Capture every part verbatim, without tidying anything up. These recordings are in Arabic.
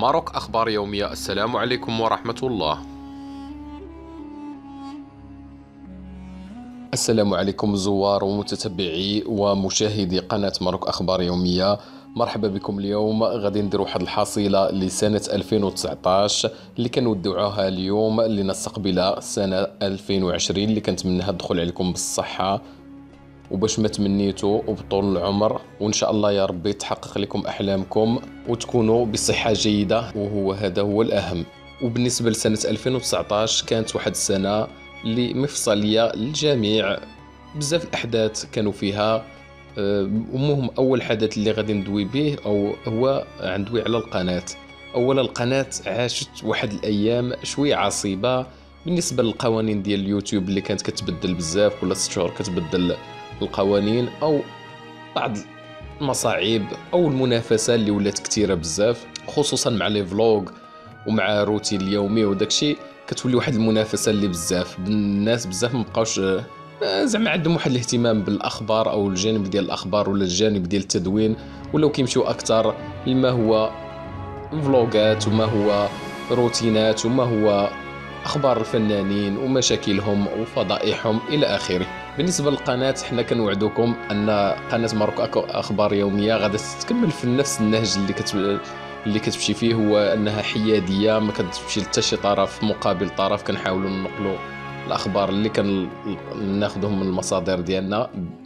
ماروك أخبار يومية. السلام عليكم ورحمة الله. السلام عليكم زوار ومتتبعي ومشاهدي قناة ماروك أخبار يومية، مرحبا بكم. اليوم غادي ندير واحد الحصيلة لسنة ألفين وتسعطاش اللي كنودعوها اليوم لنستقبل سنة ألفين وعشرين اللي كنتمنىها تدخل عليكم بالصحة وباش ما تمنيتوا وبطول العمر، وان شاء الله يا ربي تحقق لكم احلامكم وتكونوا بصحه جيده، وهو هذا هو الاهم. وبالنسبه لسنه ألفين وتسعطاش كانت واحد السنه اللي مفصليه للجميع، بزاف الاحداث كانوا فيها. المهم اول حدث اللي غادي ندوي به او هو ندوي على القناه. اولا القناه عاشت واحد الايام شويه عصيبه بالنسبه للقوانين ديال اليوتيوب اللي كانت كتبدل بزاف، كل ست شهور كتبدل القوانين او بعض المصاعب او المنافسه اللي ولات كثيره بزاف، خصوصا مع لي فلوغ ومع روتين اليومي وداكشي. كتولي واحد المنافسه اللي بزاف الناس بزاف مابقاوش زعما عندهم واحد الاهتمام بالاخبار او الجانب ديال الاخبار ولا الجانب ديال التدوين، ولاو كيمشيو اكثر لما هو فلوغات وما هو روتينات وما هو اخبار الفنانين ومشاكلهم وفضائحهم الى اخره. بالنسبه للقناه حنا كنوعدوكم ان قناه ماروك اخبار يوميه غادا تكمل في نفس النهج اللي كتب... اللي كتمشي فيه، هو انها حياديه، ما كتمشي لحتى شي طرف مقابل طرف. كنحاولوا ننقلوا الاخبار اللي كناخذهم من المصادر ديالنا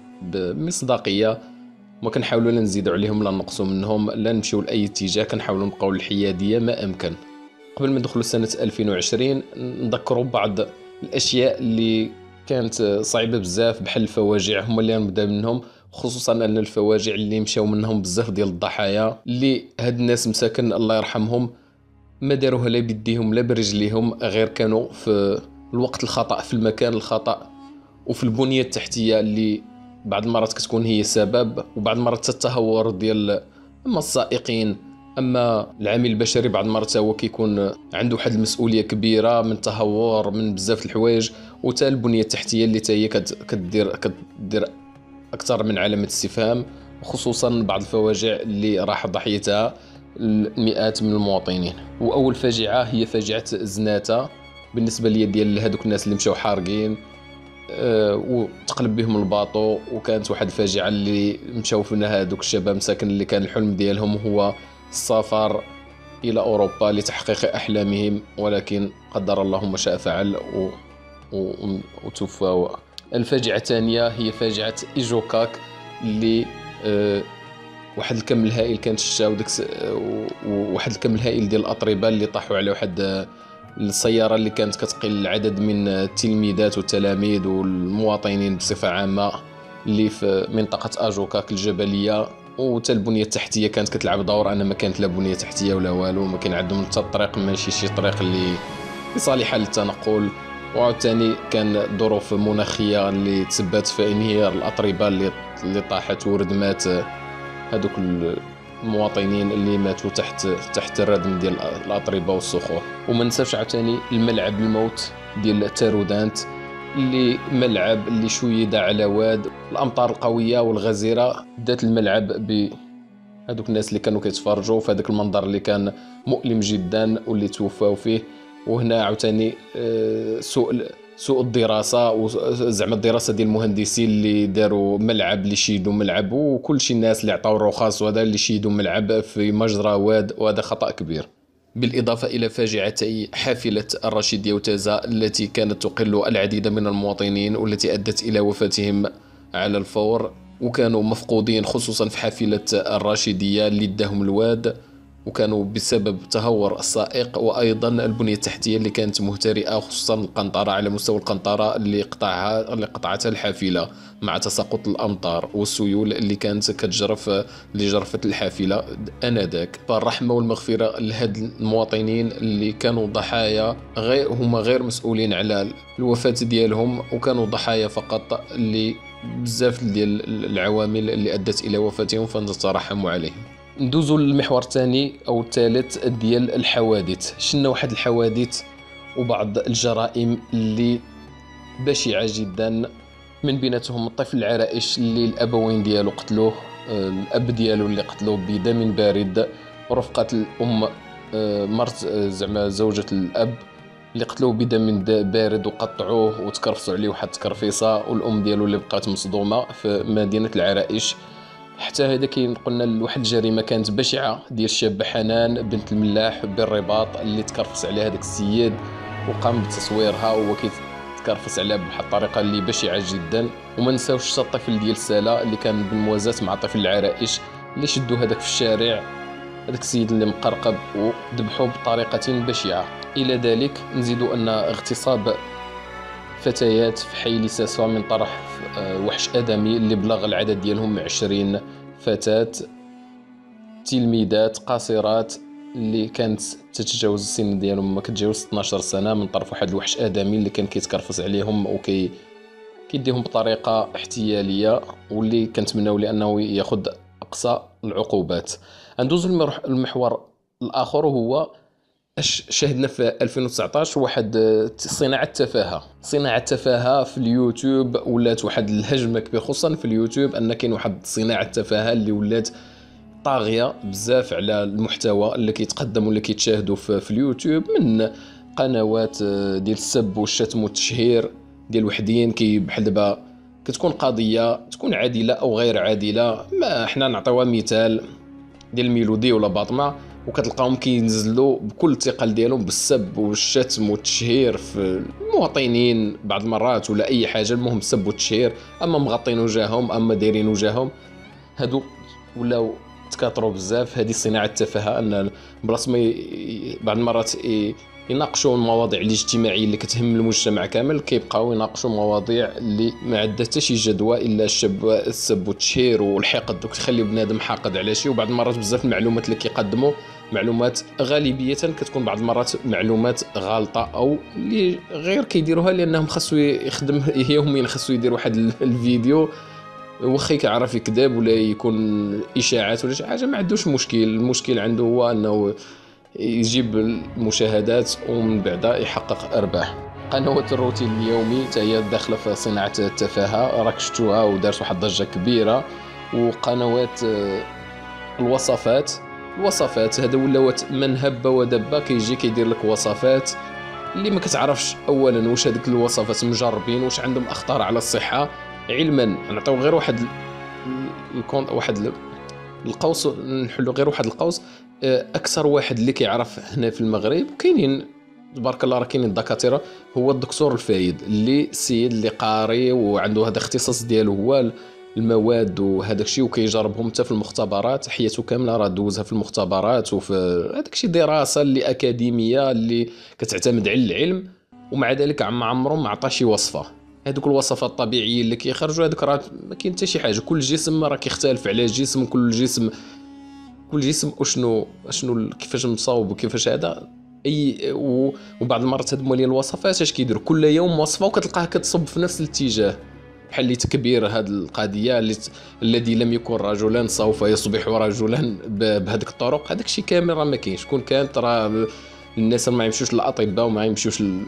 بمصداقيه، ما كنحاولوا لا نزيدوا عليهم لا نقصوا منهم لا نمشيو لاي اتجاه. كنحاولوا نبقاو الحياديه ما امكن. قبل ما ندخلوا سنه ألفين وعشرين نذكروا بعض الاشياء اللي كانت صعيبه بزاف بحال الفواجع، هما اللي غنبدا منهم، خصوصا ان الفواجع اللي مشاو منهم بزاف ديال الضحايا اللي هاد الناس مساكن الله يرحمهم ما داروها لا بيديهم لا برجليهم، غير كانوا في الوقت الخطا في المكان الخطا وفي البنيه التحتيه اللي بعض المرات كتكون هي سبب، وبعض المرات التهور ديال اما السائقين اما العامل البشري بعض المرات هو كيكون عنده واحد المسؤوليه كبيره من تهور من بزاف الحوايج، وتا البنيه التحتيه اللي تا هي كدير كدير اكثر من علامه استفهام، خصوصا بعض الفواجع اللي راح ضحيتها المئات من المواطنين. واول فاجعه هي فاجعه زناتة بالنسبه لي ديال هذوك الناس اللي مشاو حارقين أه وتقلب بهم الباطو، وكانت واحد الفاجعه اللي مشاو فينا هذوك الشباب مساكن اللي كان الحلم ديالهم هو السفر الى اوروبا لتحقيق احلامهم، ولكن قدر الله ما شاء فعل و... و... وتوفوا. الفاجعه الثانيه هي فاجعه ايجوكاك اللي أه واحد الكم الهائل كانت شتا وداك وواحد الكم الهائل ديال الاطرباء اللي طاحوا على واحد السياره اللي كانت كتقل العدد من التلميذات والتلاميذ والمواطنين بصفه عامه اللي في منطقه اجوكاك الجبليه. وتا البنيه التحتيه كانت كتلعب دور، انا ما كانت لا بنيه تحتيه ولا والو، ما كان عندهم حتى الطريق، ماشي شي طريق اللي صالحه للتنقل. وعاوتاني كان ظروف مناخيه اللي تسببت في انهيار الاطرباء اللي اللي طاحت وردمات هذوك المواطنين اللي ماتوا تحت تحت الردم ديال الاطرباء والصخور. وما ننساش عاوتاني الملعب الموت ديال تارودانت اللي ملعب اللي شويد على واد الامطار القويه والغزيره دات الملعب ب هذوك الناس اللي كانوا كيتفرجوا في هذاك المنظر اللي كان مؤلم جدا واللي توفاو فيه. وهنا عاوتاني سوء سوء الدراسه وزعما الدراسه ديال المهندسين اللي داروا ملعب اللي شيدوا ملعب، وكل شي الناس اللي عطاو الرخص وهذا اللي شيدوا ملعب في مجرى واد، وهذا خطا كبير. بالإضافة إلى فاجعتي حافلة الرشيدية وتازا التي كانت تقل العديد من المواطنين والتي أدت إلى وفاتهم على الفور، وكانوا مفقودين خصوصا في حافلة الرشيدية اللي اداهم الواد، وكانوا بسبب تهور السائق وأيضا البنية التحتية اللي كانت مهترئة، خصوصا القنطرة على مستوى القنطرة اللي قطعها اللي قطعتها الحافلة مع تساقط الأمطار والسيول اللي كانت كتجرف اللي جرفت الحافلة آنذاك. فالرحمة والمغفرة لهاد المواطنين اللي كانوا ضحايا، غير هما غير مسؤولين على الوفاة ديالهم، وكانوا ضحايا فقط اللي بزاف ديال العوامل اللي أدت إلى وفاتهم، فنترحم عليهم. ندوزو للمحور الثاني او الثالث ديال الحوادث. شنا واحد الحوادث وبعض الجرائم اللي بشعه جدا، من بيناتهم الطفل العرائش اللي الابوين ديالو قتلوه، الاب ديالو اللي قتلوه بدم بارد، ورفقه الام مرت زعما زوجة الاب اللي قتلوه بدم بارد وقطعوه وتكرفسوا عليه واحد التكرفيصه، والام ديالو اللي بقات مصدومه في مدينه العرائش. حتى هذا كاين قلنا واحد الجريمه كانت بشعه ديال الشابه حنان بنت الملاح بالرباط اللي تكرفس على هذاك السيد وقام بتصويرها وهو كيتكرفس عليها بواحد الطريقه اللي بشعه جدا. وما نساوش حتى الطفل ديال سالا اللي كان بالموازاه مع طفل العرائش اللي شدوا هذاك في الشارع، هذاك السيد اللي مقرقب وذبحوه بطريقه بشعه. الى ذلك نزيد ان اغتصاب فتيات في حي لساسوا من طرح وحش ادمي اللي بلغ العدد ديالهم عشرين فتاة تلميذات قاصرات اللي كانت تتجاوز السن ديالهم ما كتجاوز اثنا عشر سنه من طرف واحد الوحش ادمي اللي كان كيتكرفس عليهم وكي كيديهم بطريقه احتياليه، واللي كنتمناو لانه ياخذ اقصى العقوبات. ندوز المحور الاخر وهو اش شاهدنا في ألفين وتسعطاش واحد صناعه التفاهه صناعه التفاهه في اليوتيوب، ولات واحد الهجمه كبيره خصوصا في اليوتيوب ان كاين واحد صناعه التفاهه اللي ولات طاغيه بزاف على المحتوى اللي كيتقدم واللي كيتشاهدوا في, في اليوتيوب من قنوات ديال السب والشتم والتشهير ديال وحدين كي بحال دابا كتكون قضيه تكون عادله او غير عادله. ما احنا نعطيوها مثال ديال ميلودي ولا باطمه وكتلقاهم كينزلوا بكل الثقل ديالهم بالسب والشتم والتشهير في المواطنين بعض المرات ولا اي حاجه، المهم السب والتشهير، اما مغطين وجههم اما دايرين وجههم. هادو ولاو تكاثروا بزاف. هذه صناعه التفاهه ان بلاص ما بعض المرات يناقشوا المواضيع الاجتماعيه اللي كتهم المجتمع كامل كيبقاو يناقشوا مواضيع اللي ما عندها حتى شي جدوى الا الشب السب والتشهير والحقد، وكتخلي بنادم حاقد على شي. وبعض المرات بزاف المعلومات اللي كيقدموا معلومات غالبيه كتكون بعض المرات معلومات غالطه او اللي غير كيديروها لانهم خاصو يخدم يوميا خاصو يدير واحد الفيديو واخا كيعرف يكذب ولا يكون اشاعات ولا شي حاجه ما عندوش مشكل. المشكل عنده هو انه يجيب المشاهدات ومن بعدها يحقق ارباح. قنوات الروتين اليومي حتى هي داخله في صناعه التفاهه، راك شفتوها ودارت واحد الضجه كبيره. وقنوات الوصفات الوصفات هذا ولات من هب ودب كيجي كيدير لك وصفات اللي ما كتعرفش اولا واش هذيك الوصفات مجربين واش عندهم اخطار على الصحه. علما نعطيو غير واحد الكون واحد القوس نحلو غير واحد القوس. اكثر واحد اللي كيعرف هنا في المغرب كاينين تبارك الله راه كاينين الدكاتره هو الدكتور الفايد اللي السيد اللي قاري وعنده هذا الاختصاص ديالو هو المواد وهذاك الشيء وكيجربهم حتى في المختبرات. حياته كامله راه دوزها في المختبرات وفي هذاك الشيء دراسه اللي اكاديميه اللي كتعتمد على العلم، ومع ذلك ما عمره ما عطى شي وصفه. هذوك الوصفات الطبيعيه اللي كيخرجوا هذوك راه ما كاين حتى شي حاجه. كل جسم راه كيختلف على جسم، كل جسم كل جسم وشنو شنو كيفاش مصاوب وكيفاش هذا اي. وبعض المرات هاد مولين الوصفات اش كيديروا كل يوم وصفه وكتلقاها كتصب في نفس الاتجاه بحال اللي تكبير هاد القضيه اللي الذي لم يكن رجلا سوف يصبح رجلا بهذيك الطرق. هذاك الشيء كامل راه ما كاينش. كون كانت راه الناس ما يمشوش للاطباء وما يمشوش ل...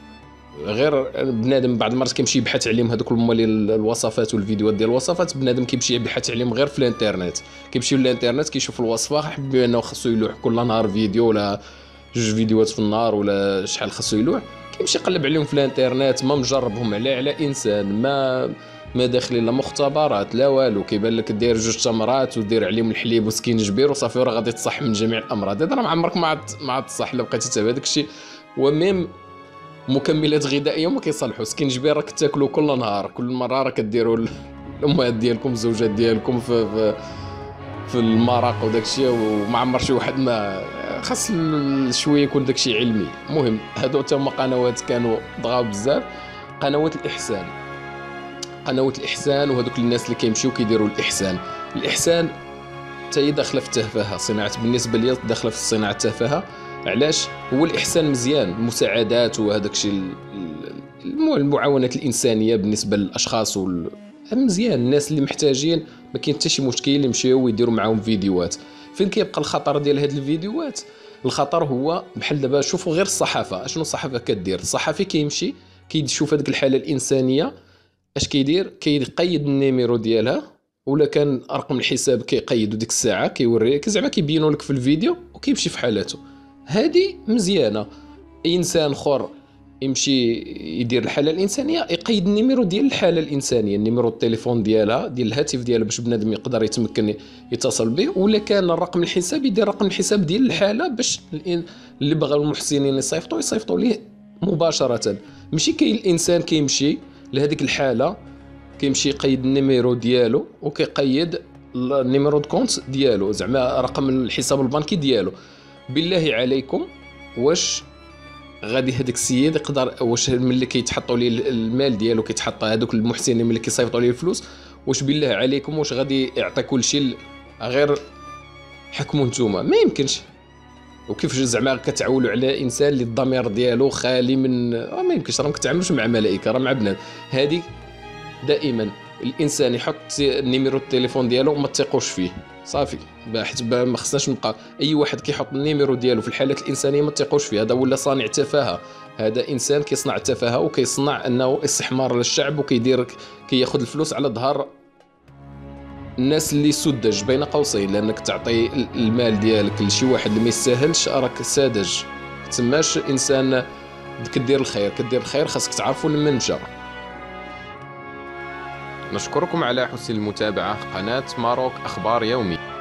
غير بنادم بعض المرات كيمشي يبحث عليهم هذوك مولين الوصفات والفيديوهات ديال الوصفات. بنادم كيمشي يبحث عليهم غير في الانترنت، كيمشي للانترنت كيشوف الوصفه حب انه خصو يلوح كل نهار فيديو ولا جوج فيديوهات في النهار ولا شحال خصو يلوح. كيمشي يقلب عليهم في الانترنت ما مجربهم على على انسان، ما ما داخلين لا مختبرات لا والو. كيبان لك دير جوج تمرات ودير عليهم الحليب وسكينجبير وصافي راه غادي تصح من جميع الامراض. هذا راه ما عمرك ما ما تصح الا بقيتي تابع داك الشيء. وميم مكملات غذائيه ما كيصلحوا. سكينجبير راك تاكلوا كل نهار، كل مره راك ديروا الامهات ديالكم الزوجات ديالكم في في, في المرق وداك الشيء، وما عمر شي واحد ما خاص شويه يكون داك الشيء علمي. المهم هادو تما قنوات كانوا ضغاو بزاف. قنوات الاحسان قنوات الاحسان وهذوك الناس اللي كيمشيو كيديروا الاحسان. الاحسان حتى هي داخله في التفاهه. صناعه بالنسبه لي داخله في صناعه التفاهه. علاش؟ هو الاحسان مزيان، المساعدات وهذاك الشيء المعاونات الانسانيه بالنسبه للاشخاص وال... مزيان. الناس اللي محتاجين ما كاين حتى شي مشكل يمشيو ويديروا معاهم فيديوهات. فين كيبقى الخطر ديال هاد الفيديوهات؟ الخطر هو بحال دابا شوفوا غير الصحافه اشنو الصحافه كدير. الصحفي كيمشي كيشوف هذيك الحاله الانسانيه اش كيدير، كيقيد النيميرو ديالها ولا كان رقم الحساب كيقيدوا ديك الساعه كيوريك زعما كيبينوا لك في الفيديو وكيمشي في حالته. هذه مزيانه. انسان اخر يمشي يدير الحاله الانسانيه، يقيد النيميرو ديال الحاله الانسانيه، النيميرو التليفون ديالها ديال الهاتف ديالها باش بنادم يقدر يتمكن يتصل به، ولا كان الرقم الحساب يدير رقم الحساب ديال الحاله باش اللي بغى المحسنين يصيفطوا يصيفطوا ليه مباشره. ماشي كاين الانسان كيمشي لهذيك الحاله كيمشي يقيد النيميرو ديالو وكيقيد النيميرو دو كونت ديالو، زعما رقم الحساب البنكي ديالو. بالله عليكم واش غادي هذاك السيد يقدر، واش ملي كيتحطوا ليه المال ديالو كيتحط هذوك المحسنين ملي كيصيفطوا ليه الفلوس، واش بالله عليكم واش غادي يعطي كل شيء غير حكموا نتوما؟ ما يمكنش. وكيف زعما كتعولوا على انسان اللي الضمير ديالو خالي من آه ما يمكنش. راه ما كتعاملوش مع ملائكه، راه مع بنات. هذه دائما الانسان يحط النيميرو التليفون ديالو وما تثقوش فيه صافي، حيت ما خصناش نبقى اي واحد كيحط النيميرو ديالو في الحالات الانسانيه ما تثقوش فيه. هذا ولا صانع تفاهه، هذا انسان كيصنع التفاهه وكيصنع انه استحمار للشعب وكيدير كياخذ الفلوس على ظهر الناس اللي سذج بين قوسين. لانك تعطي المال ديالك لشي واحد اللي ما يستاهلش راك ساذج، تسماش انسان كدير الخير. كدير الخير خاصك تعرفوا لمن مشى. نشكركم على حسن المتابعة. قناة ماروك أخبار يومي.